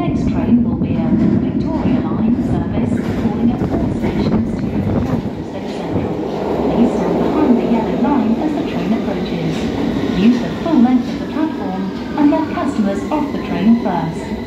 next train will be a Victoria Line service calling at all stations to Walthamstow Central. Please stand behind the yellow line as the train approaches. Use the full length of the platform and let customers off the train first.